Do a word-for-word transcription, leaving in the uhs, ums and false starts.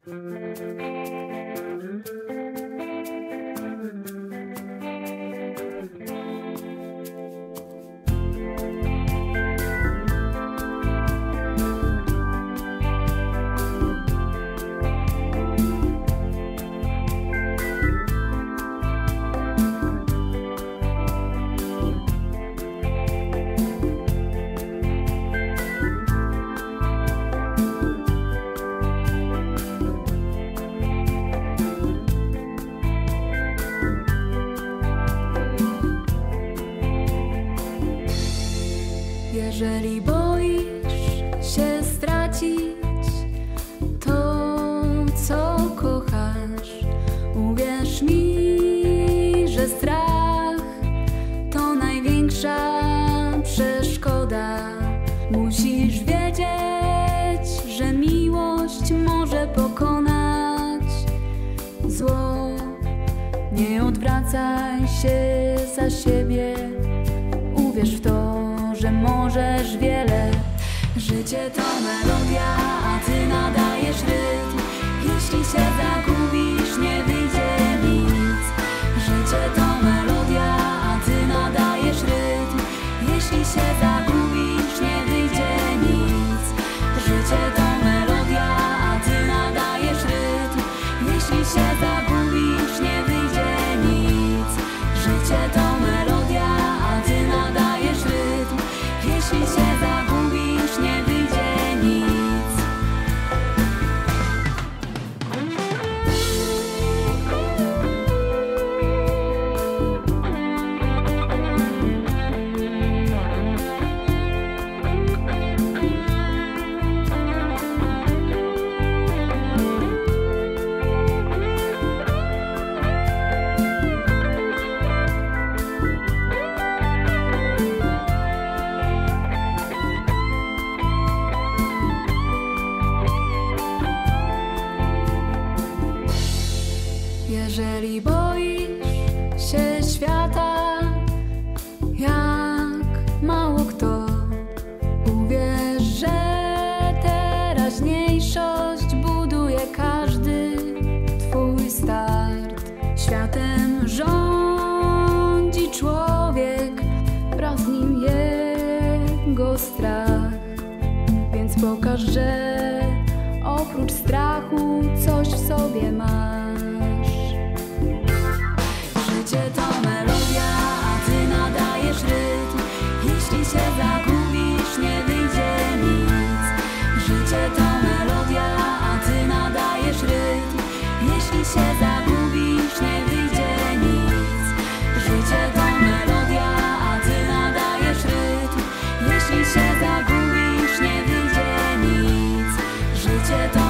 Jeżeli boisz się stracić to, co kochasz, uwierz mi, że strach to największa przeszkoda. Musisz wiedzieć, że miłość może pokonać zło. Nie odwracaj się za siebie, uwierz w to, że możesz wiele. Życie to melodia, a ty nadajesz rytm. Jeśli się zagubisz, nie wyjdzie nic. Życie to melodia, a ty nadajesz rytm. Jeśli się zagubisz, nie wyjdzie nic. Życie to melodia, a ty nadajesz rytm. Jeśli się zagubisz, nie wyjdzie nic. Życie to melodia, a ty nadajesz rytm. Jeśli się zagubisz, nie wyjdzie nic. Jeżeli boisz się świata, jak mało kto, uwierz, że teraźniejszość buduje każdy twój start. Światem rządzi człowiek, wraz z nim jego strach. Więc pokaż, że oprócz strachu coś w sobie masz. Życie to melodia, a ty nadajesz rytm. Jeśli się zagubisz, nie wyjdzie nic. Życie to melodia, a ty nadajesz rytm. Jeśli się zagubisz, nie wyjdzie nic. Życie to melodia, a ty nadajesz rytm. Jeśli się zagubisz, nie wyjdzie nic. Życie to